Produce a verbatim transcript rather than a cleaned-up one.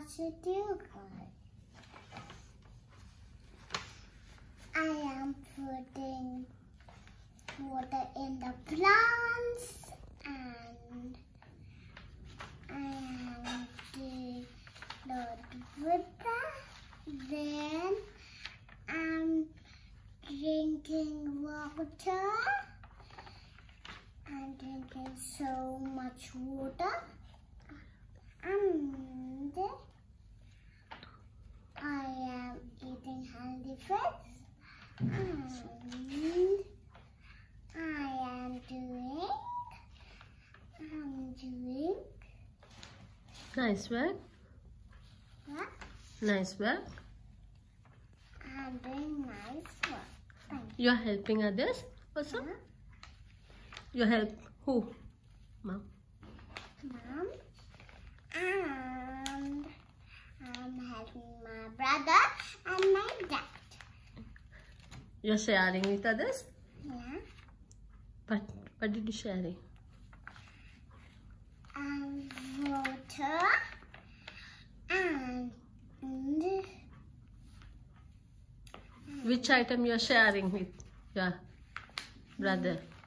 what's with you guys? I am putting water in the plants and I am doing the water. Then I'm drinking water. I'm drinking so much water. And I am eating healthy foods. And I am doing, I'm doing. Nice work. What? Nice work. I'm doing nice work. Thank you. You are helping others also? Huh? You help who? Mom. Mom. And I'm helping my brother and my dad. You're sharing with others? Yeah. But what did you share? And water and, and Which item you are sharing with your brother?